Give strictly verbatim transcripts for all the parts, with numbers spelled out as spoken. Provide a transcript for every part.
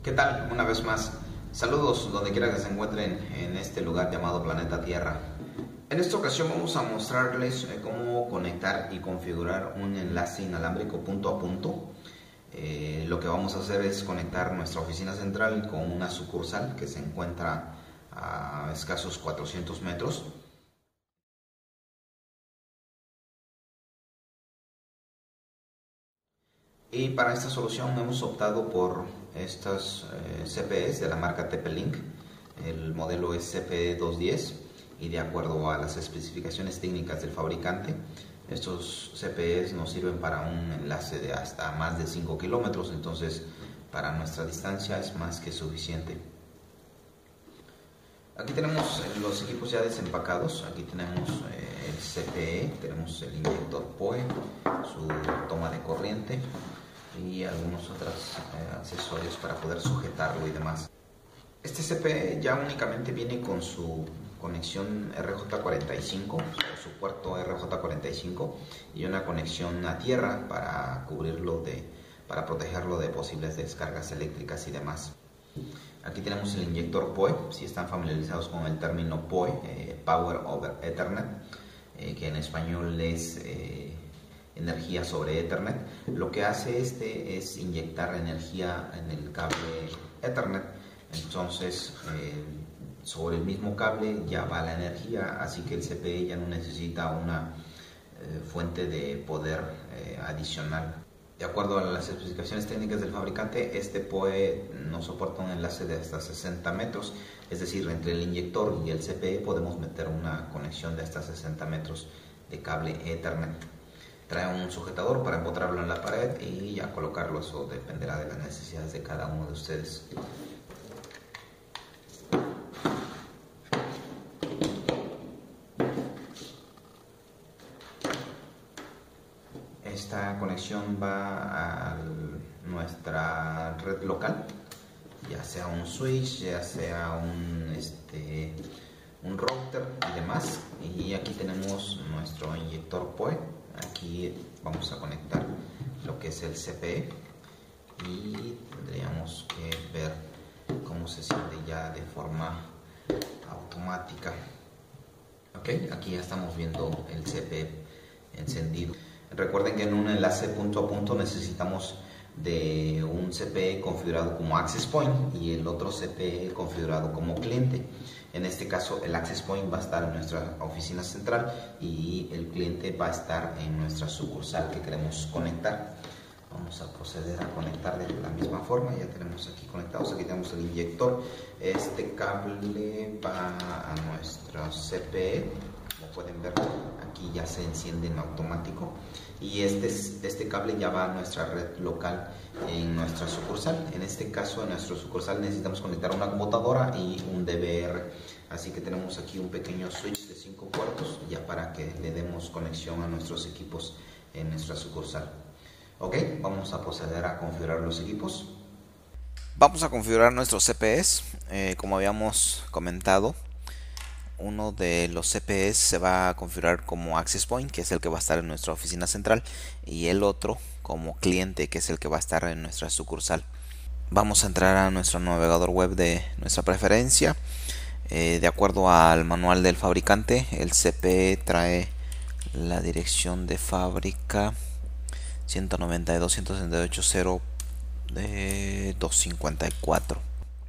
¿Qué tal? Una vez más, saludos donde quiera que se encuentren en este lugar llamado Planeta Tierra. En esta ocasión vamos a mostrarles eh, cómo conectar y configurar un enlace inalámbrico punto a punto. Eh, lo que vamos a hacer es conectar nuestra oficina central con una sucursal que se encuentra a escasos cuatrocientos metros. Y para esta solución hemos optado por estas eh, C P Es de la marca T P-Link. El modelo es C P E doscientos diez y de acuerdo a las especificaciones técnicas del fabricante, estos C P Es nos sirven para un enlace de hasta más de cinco kilómetros, entonces para nuestra distancia es más que suficiente. Aquí tenemos los equipos ya desempacados. Aquí tenemos eh, el C P E, tenemos el inyector P O E, su toma de corriente y algunos otros eh, accesorios para poder sujetarlo y demás. Este C P E ya únicamente viene con su conexión R J cuarenta y cinco, su puerto R J cuarenta y cinco y una conexión a tierra para cubrirlo de, para protegerlo de posibles descargas eléctricas y demás. Aquí tenemos el inyector P O E, si están familiarizados con el término P O E, eh, Power over Ethernet, eh, que en español es eh, energía sobre Ethernet. Lo que hace este es inyectar energía en el cable Ethernet, entonces eh, sobre el mismo cable ya va la energía, así que el C P E ya no necesita una eh, fuente de poder eh, adicional. De acuerdo a las especificaciones técnicas del fabricante, este P O E no soporta un enlace de hasta sesenta metros, es decir, entre el inyector y el C P E podemos meter una conexión de hasta sesenta metros de cable Ethernet. Trae un sujetador para empotrarlo en la pared y ya colocarlo, eso dependerá de las necesidades de cada uno de ustedes. Esta conexión va a nuestra red local, ya sea un switch, ya sea un, este, un router y demás. Y aquí tenemos nuestro inyector P O E. Aquí vamos a conectar lo que es el C P E y tendríamos que ver cómo se siente ya de forma automática. Ok, aquí ya estamos viendo el C P E encendido. Recuerden que en un enlace punto a punto necesitamos de un C P E configurado como Access Point y el otro C P E configurado como cliente. En este caso el Access Point va a estar en nuestra oficina central y el cliente va a estar en nuestra sucursal que queremos conectar. Vamos a proceder a conectar de la misma forma. Ya tenemos aquí conectados, aquí tenemos el inyector. Este cable va a nuestro C P E. Como pueden ver, aquí ya se enciende en automático y este, este cable ya va a nuestra red local en nuestra sucursal. En este caso, en nuestra sucursal necesitamos conectar una computadora y un D V R, así que tenemos aquí un pequeño switch de cinco puertos ya para que le demos conexión a nuestros equipos en nuestra sucursal. Ok, vamos a proceder a configurar los equipos. Vamos a configurar nuestros C P Es, eh, como habíamos comentado. Uno de los C P Es se va a configurar como Access Point, que es el que va a estar en nuestra oficina central, y el otro como cliente, que es el que va a estar en nuestra sucursal. Vamos a entrar a nuestro navegador web de nuestra preferencia. Eh, de acuerdo al manual del fabricante, el C P E trae la dirección de fábrica ciento noventa y dos punto ciento sesenta y ocho punto cero de doscientos cincuenta y cuatro.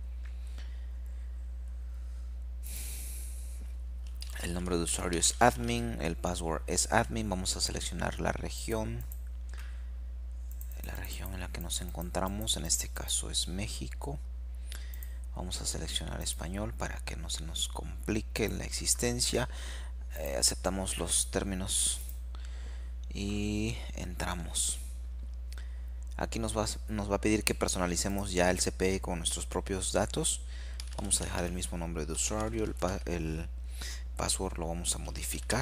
El nombre de usuario es admin, el password es admin. Vamos a seleccionar la región, la región en la que nos encontramos, en este caso es México. Vamos a seleccionar español para que no se nos complique la existencia. Eh, aceptamos los términos y entramos. Aquí nos va, nos va a pedir que personalicemos ya el C P E con nuestros propios datos. Vamos a dejar el mismo nombre de usuario, el, el password lo vamos a modificar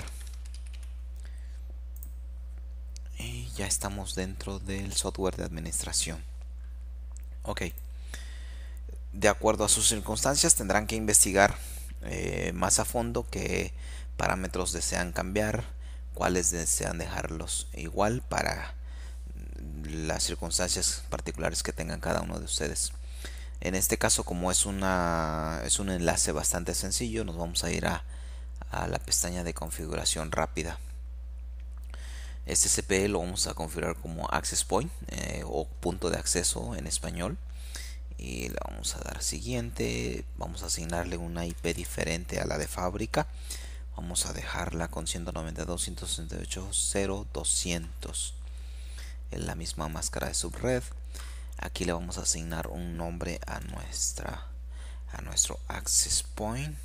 y ya estamos dentro del software de administración. Ok, de acuerdo a sus circunstancias tendrán que investigar eh, más a fondo qué parámetros desean cambiar, cuáles desean dejarlos igual para las circunstancias particulares que tengan cada uno de ustedes. En este caso, como es una es un enlace bastante sencillo, nos vamos a ir a, a la pestaña de configuración rápida. Este C P E lo vamos a configurar como Access Point eh, o punto de acceso en español. Y le vamos a dar siguiente. Vamos a asignarle una I P diferente a la de fábrica. Vamos a dejarla con ciento noventa y dos punto ciento sesenta y ocho punto cero punto doscientos. En la misma máscara de subred. Aquí le vamos a asignar un nombre a nuestra a nuestro Access Point.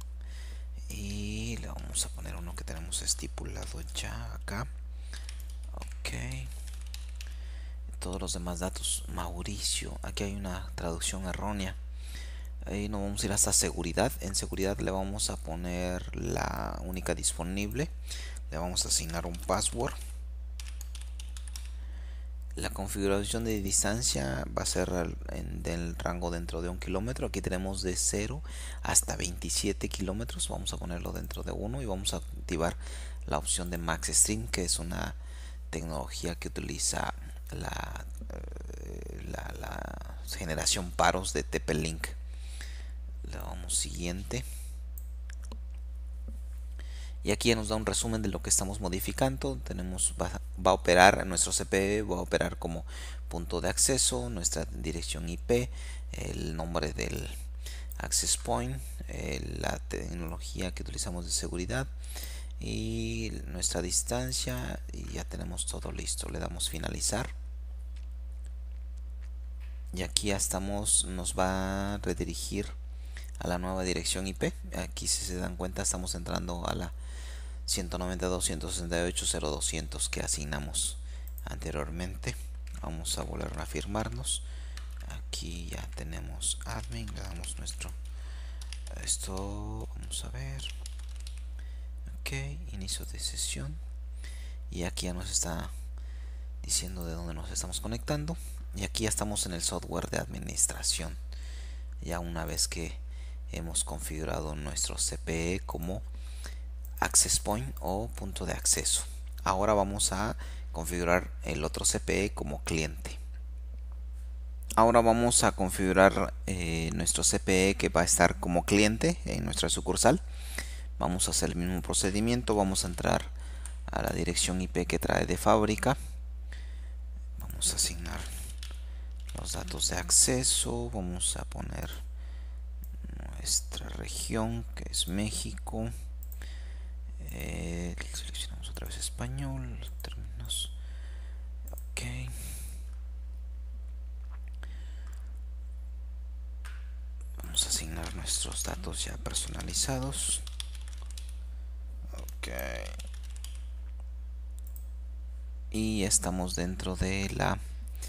Y le vamos a poner uno que tenemos estipulado ya acá. Ok. Todos los demás datos. Mauricio. Aquí hay una traducción errónea. Ahí nos vamos a ir hasta seguridad. En seguridad le vamos a poner la única disponible. Le vamos a asignar un password. La configuración de distancia va a ser en, del rango dentro de un kilómetro. Aquí tenemos de cero hasta veintisiete kilómetros. Vamos a ponerlo dentro de uno y vamos a activar la opción de MaxStream, que es una tecnología que utiliza la, la, la generación paros de T P-Link. Le damos siguiente. Y aquí ya nos da un resumen de lo que estamos modificando. Tenemos va, va a operar nuestro C P E, va a operar como punto de acceso, nuestra dirección I P, el nombre del access point, eh, la tecnología que utilizamos de seguridad y nuestra distancia, y ya tenemos todo listo. Le damos finalizar. Y aquí ya estamos, nos va a redirigir a la nueva dirección I P. Aquí, si se dan cuenta, estamos entrando a la ciento noventa y dos punto ciento sesenta y ocho punto cero punto doscientos que asignamos anteriormente. Vamos a volver a firmarnos. Aquí ya tenemos admin, le damos nuestro esto, vamos a ver, ok, inicio de sesión, y aquí ya nos está diciendo de dónde nos estamos conectando. Y aquí ya estamos en el software de administración, ya una vez que hemos configurado nuestro C P E como Access Point o punto de acceso. Ahora vamos a configurar el otro C P E como cliente. Ahora vamos a configurar eh, nuestro C P E que va a estar como cliente en nuestra sucursal. Vamos a hacer el mismo procedimiento. Vamos a entrar a la dirección I P que trae de fábrica. Vamos a asignar los datos de acceso. Vamos a poner nuestra región, que es México. Eh, seleccionamos otra vez español, términos. Ok. Vamos a asignar nuestros datos ya personalizados. Ok. Y estamos dentro de la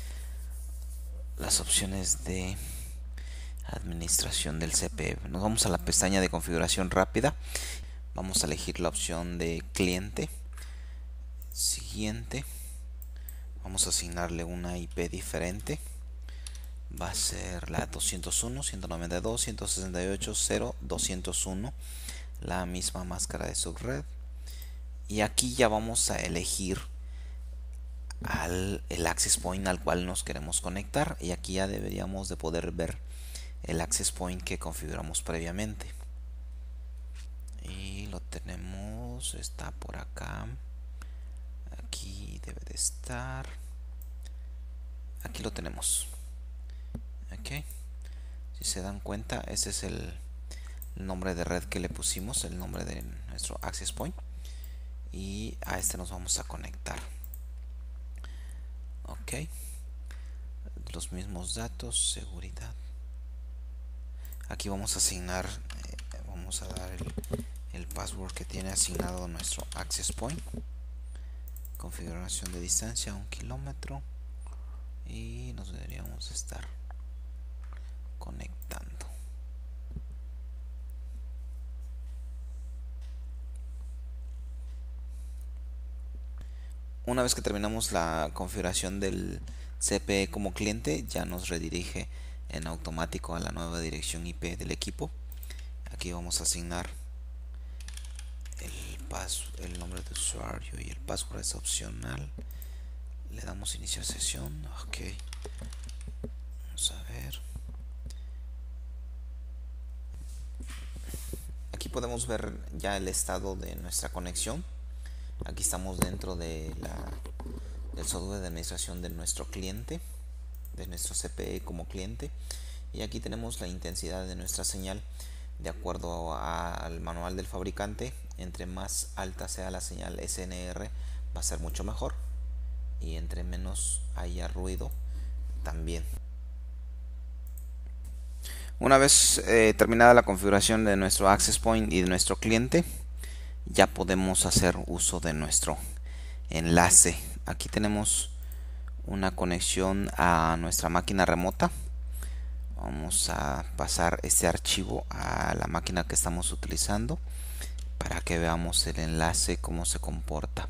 las opciones de administración del C P E. Nos vamos a la pestaña de configuración rápida. Vamos a elegir la opción de cliente. Siguiente. Vamos a asignarle una I P diferente. Va a ser la doscientos uno, ciento noventa y dos, ciento sesenta y ocho, cero, doscientos uno. La misma máscara de subred. Y aquí ya vamos a elegir al, el access point al cual nos queremos conectar. Y aquí ya deberíamos de poder ver el access point que configuramos previamente. Y lo tenemos, está por acá. Aquí debe de estar. Aquí lo tenemos. Ok. Si se dan cuenta, ese es el, el nombre de red que le pusimos, el nombre de nuestro access point. Y a este nos vamos a conectar. Ok. Los mismos datos, seguridad. Aquí vamos a asignar, eh, vamos a dar el, el password que tiene asignado nuestro access point. Configuración de distancia un kilómetro. Y nos deberíamos estar conectando. Una vez que terminamos la configuración del C P E como cliente, ya nos redirige en automático a la nueva dirección I P del equipo. Aquí vamos a asignar el, pas el nombre de usuario y el password es opcional. Le damos iniciar sesión. Ok. Vamos a ver. podemos ver ya el estado de nuestra conexión. Aquí estamos dentro de la, del software de administración de nuestro cliente, de nuestro C P E como cliente, y aquí tenemos la intensidad de nuestra señal de acuerdo a, al manual del fabricante. Entre más alta sea la señal S N R va a ser mucho mejor, y entre menos haya ruido también. Una vez eh, terminada la configuración de nuestro access point y de nuestro cliente, ya podemos hacer uso de nuestro enlace. Aquí tenemos una conexión a nuestra máquina remota. Vamos a pasar este archivo a la máquina que estamos utilizando para que veamos el enlace, cómo se comporta.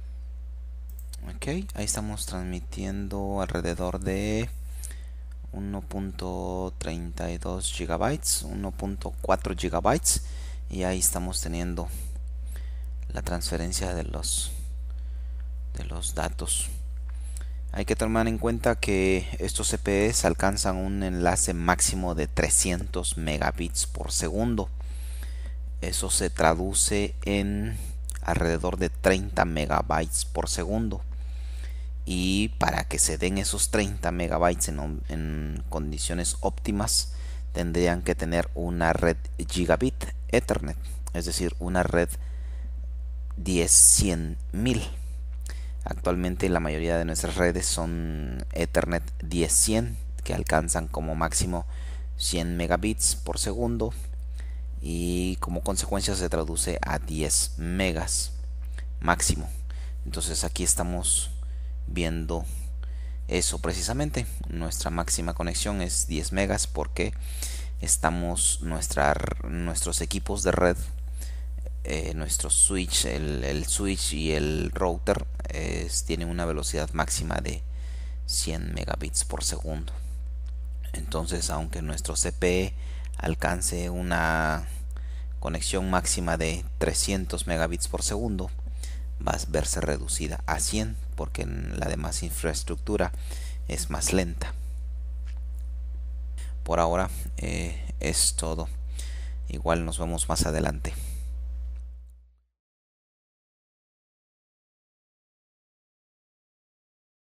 Ok, ahí estamos transmitiendo alrededor de uno punto treinta y dos gigabytes, uno punto cuatro gigabytes, y ahí estamos teniendo la transferencia de los de los datos. Hay que tomar en cuenta que estos C P Es alcanzan un enlace máximo de trescientos megabits por segundo. Eso se traduce en alrededor de treinta megabytes por segundo. Y para que se den esos treinta megabytes en, en condiciones óptimas, tendrían que tener una red gigabit Ethernet, es decir, una red diez cien mil. Actualmente la mayoría de nuestras redes son Ethernet diez cien, que alcanzan como máximo cien megabits por segundo, y como consecuencia se traduce a diez megas máximo. Entonces aquí estamos viendo eso precisamente. Nuestra máxima conexión es diez megas porque estamos nuestra, nuestros equipos de red, eh, nuestro switch, el, el switch y el router eh, tienen una velocidad máxima de cien megabits por segundo. Entonces, aunque nuestro C P E alcance una conexión máxima de trescientos megabits por segundo, va a verse reducida a cien porque la demás infraestructura es más lenta. Por ahora eh, es todo. Igual nos vemos más adelante.